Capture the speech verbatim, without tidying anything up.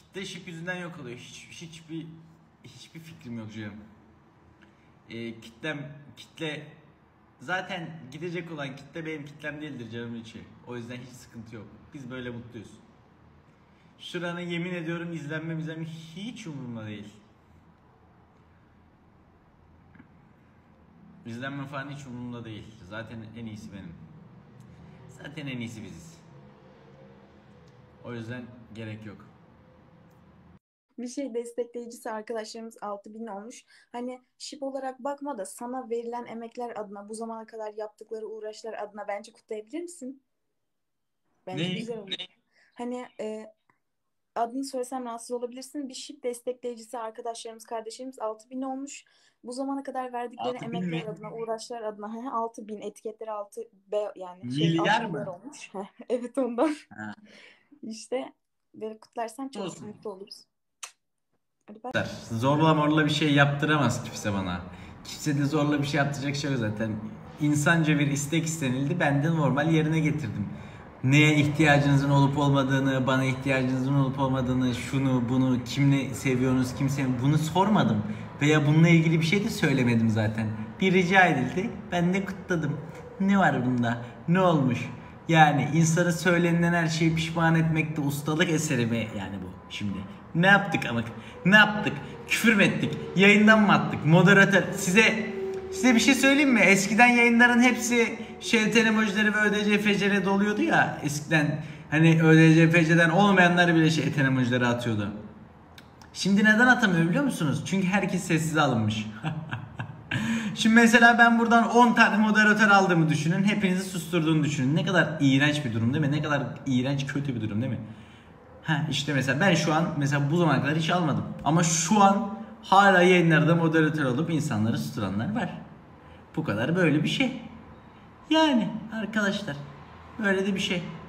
Kitle şık yüzünden yok oluyor. Hiç, hiçbir hiçbir fikrim yok canım. Ee, kitlem kitle zaten gidecek olan kitle benim kitlem değildir canım içi. O yüzden hiç sıkıntı yok. Biz böyle mutluyuz. Şuranın yemin ediyorum izlenmem izlenmem hiç umurumda değil. İzlenme falan hiç umurumda değil. Zaten en iyisi benim. Zaten en iyisi biziz. O yüzden gerek yok. Bir şey destekleyicisi arkadaşlarımız altı bin olmuş. Hani şip olarak bakma da sana verilen emekler adına, bu zamana kadar yaptıkları uğraşlar adına bence kutlayabilir misin? Bence Ne? güzel olur. Hani e, adını söylesem rahatsız olabilirsin. Bir şip destekleyicisi arkadaşlarımız, kardeşlerimiz altı bin olmuş. Bu zamana kadar verdikleri altı bin emekler mi? adına, uğraşlar adına he, altı bin, etiketleri altı B, yani şey Milyar altı milyar mı? olmuş. Heh, evet, ondan. Ha. İşte böyle kutlarsan çok Olsun. mutlu oluruz. Hadi bak. Zorla morla bir şey yaptıramaz kimse bana. Kimse de zorla bir şey yaptıracak şey yok zaten. İnsanca bir istek istenildi. Ben de normal yerine getirdim. Neye ihtiyacınızın olup olmadığını, bana ihtiyacınızın olup olmadığını, şunu, bunu, kimle seviyorsunuz, kim sevmiyor, bunu sormadım. Veya bununla ilgili bir şey de söylemedim zaten. Bir rica edildi, ben de kutladım. Ne var bunda? Ne olmuş? Yani insanı söylenilen her şeyi pişman etmekte ustalık eseri mi yani bu şimdi? Ne yaptık amık? Ne yaptık? Küfür mü ettik? Yayından mı attık? Moderatör size size bir şey söyleyeyim mi? Eskiden yayınların hepsi Ş T N emojileri ve Ö D C F C'le doluyordu ya. Eskiden hani Ö D C F C'den olmayanlar bile Ş T N emojileri atıyordu. Şimdi neden atamıyor biliyor musunuz? Çünkü herkes sessize alınmış. Şimdi mesela ben buradan on tane moderatör aldığımı düşünün. Hepinizi susturduğunu düşünün. Ne kadar iğrenç bir durum değil mi? Ne kadar iğrenç, kötü bir durum değil mi? Ha işte mesela ben şu an mesela bu zamana kadar hiç almadım. Ama şu an hala yayınlarda moderatör olup insanları susturanlar var. Bu kadar böyle bir şey. Yani arkadaşlar böyle de bir şey.